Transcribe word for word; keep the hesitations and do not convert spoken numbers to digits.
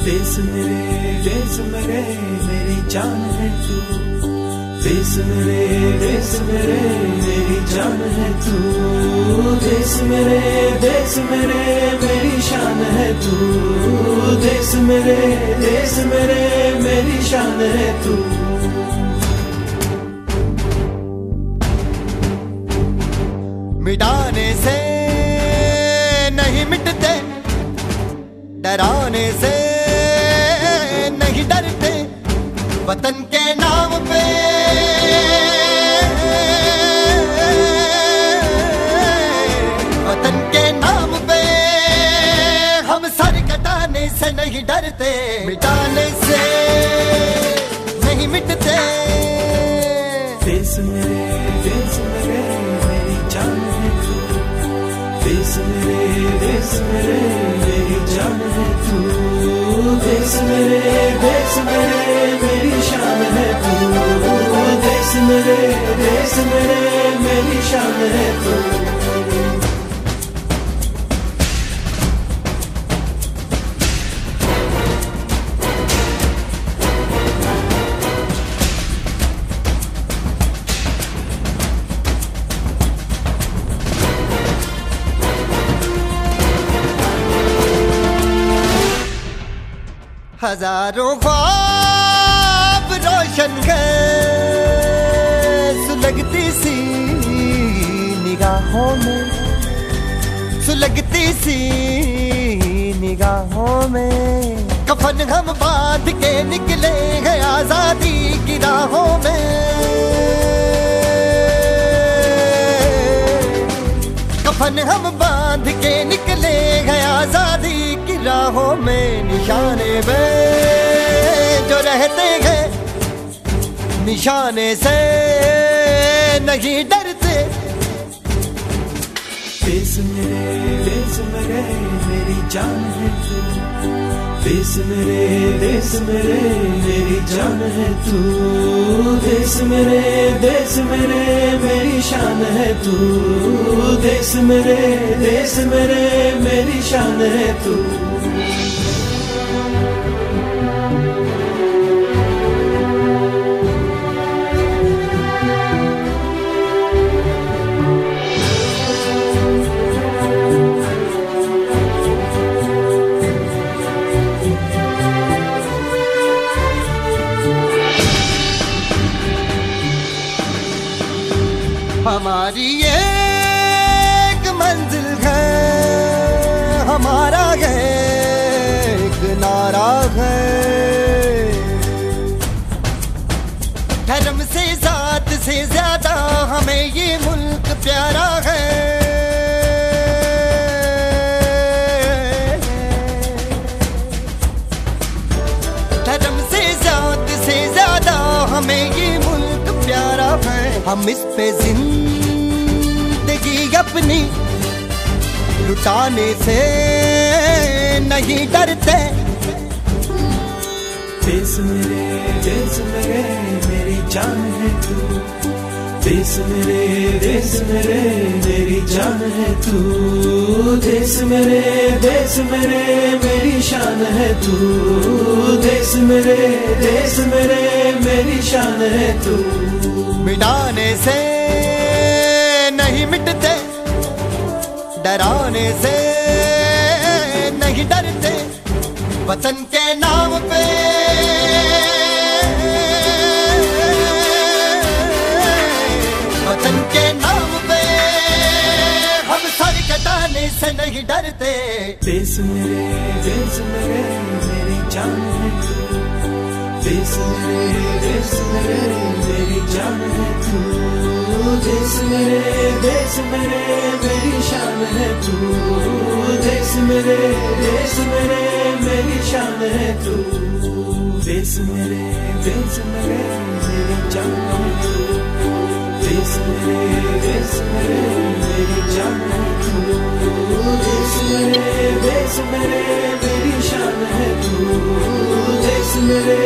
देश मेरे देश मेरे मेरी जान है तू, देश मेरे देश मेरे मेरी जान है तू, देश मेरे देश मेरे मेरी शान है तू, देश मेरे देश मेरे मेरी शान है तू। मिटाने से नहीं मिटते, डराने से नहीं डरते, वतन के नाम पे वतन के नाम पे हम सर कटाने से नहीं डरते, मिटाने से नहीं मिटते। देश मेरे देश मेरे मेरी जान है तू, देश मेरे देश मेरे मेरी जान है तू, देश मेरे देश मेरे मेरी शान है तू, देश मेरे देश मेरे मेरी शान है तू। हजारों ख्वाब रोशन गए सुलगती सी निगाहों में, सुलगती सी निगाहों में, कफन हम बांध के निकले हैं आजादी की राहों में, कफन हम बांध के निकले हैं आजादी की राहों में, निशाने पे जो रहते हैं निशाने से नहीं डरते। देश मेरे देश मेरे मेरी जान है तू, देश मेरे देश मेरे मेरी जान है तू, देश मेरे देश मेरे मेरी शान है तू, देश मेरे देश मेरे मेरी शान है तू। हमारी एक मंजिल है, हमारा एक नारा है, धर्म से जात से ज्यादा हमें ये मुल्क प्यारा है, धर्म से जात से ज्यादा हमें ये मुल्क प्यारा है। हम इस पे जिंदगी अपनी लुटाने से नहीं डरते। देश मेरे देश मेरे मेरी जान है तू, देश मेरे देश मेरे मेरी जान है तू, देश मेरे देश मेरे मेरी शान है तू, देश मेरे देश मेरे मेरी शान है तू। मिटाने से नहीं मिटते, डराने से नहीं डरते, वतन के नाम पे वतन के नाम पे हम सर कटाने से नहीं डरते। देश मेरे देश मेरे मेरी जान है तू, देश मेरे देश मेरे मेरी जान है तू, देश मेरे देश मेरे मेरी शान है तू, देश मेरे देश मेरे मेरी शान है तू, देश मेरे देश मेरे मेरी जान है तू, देश मेरे देश मेरे मेरी जान है तू, देश मेरे देश मेरे मेरी शान है तू, देश मेरे